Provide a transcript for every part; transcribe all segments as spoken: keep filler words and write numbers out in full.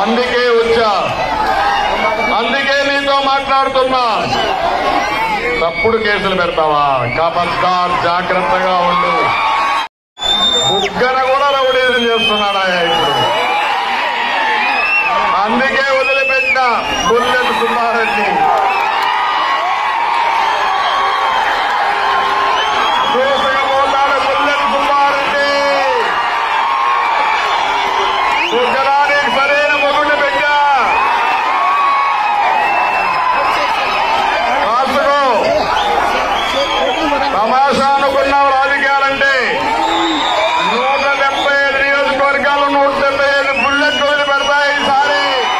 అందుకే వచ్చా, అందుకే నీతో మాట్లాడుతున్నా. తప్పుడు కేసులు పెడతావా? ఖబర్దార్, జాగ్రత్తగా ఉండు. బుగ్గన కూడా రౌడీజం చేస్తున్నాడా ఇప్పుడు? అందుకే వదిలిపెట్టిన బుల్లెట్ సుబ్బారెడ్డి. చూసకపోతాడు బుల్లెట్ సుబ్బారెడ్డి. బుగ్గనానికి సరైన మొగుడిని పెట్టా. కాసుకో, తమాషా అనుకున్నావు రాజకీయాలంటే. నూట డెబ్బై ఐదు నియోజకవర్గాలు నూట డెబ్బై ఐదు బుల్లెట్ వదిలి పెడతాయి ఈసారి.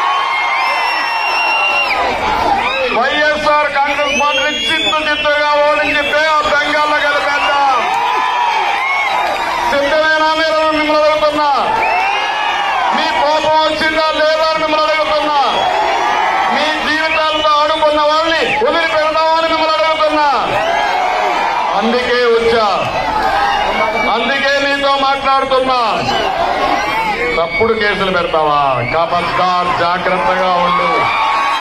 వైఎస్ఆర్ కాంగ్రెస్ పార్టీని చిత్తు చిత్తుగా ఓడించి పే ఆఫ్ బెంగాల్లో కలిపేద్దాం. సిద్ధమేనా మీరు? మిమ్మల్ని అడుగుతున్నా. మీ కోపం వచ్చిందా లేదా అని మిమ్మల్ని అడుగుతున్నా. మీ జీవితాలతో ఆడుకున్న వాళ్ళని వదిలిపెడదామని మిమ్మల్ని అడుగుతున్నా. అందుకే వచ్చా, అందుకే నీతో మాట్లాడుతున్నా. తప్పుడు కేసులు పెడతావా? ఖబర్దార్, జాగ్రత్తగా ఉండు.